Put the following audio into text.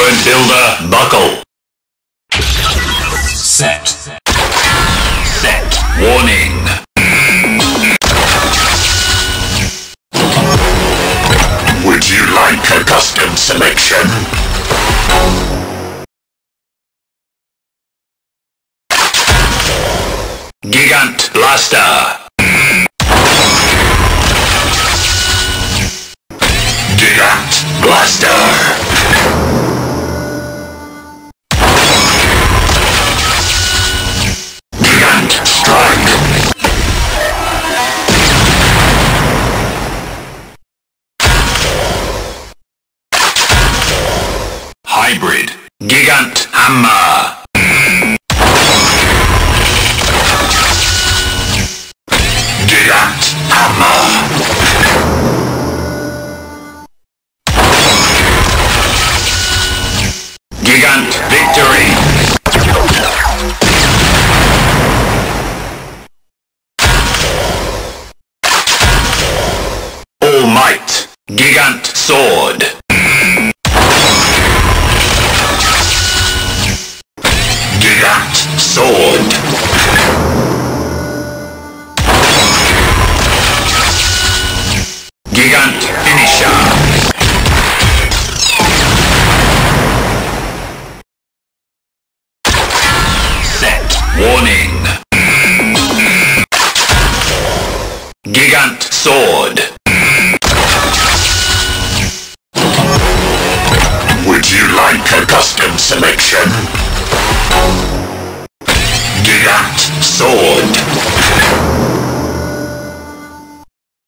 Torrent Builder, buckle. Set. Set. Warning. Would you like a custom selection? Gigant Blaster. Gigant Blaster. Gigant Strike. Hybrid. Gigant Hammer. Gigant Hammer. Gigant Victory. All Might. Gigant Sword. Gigant Sword. Gigant Finisher. Set. Warning. Gigant Sword. Would you like a custom selection? Gigant Sword.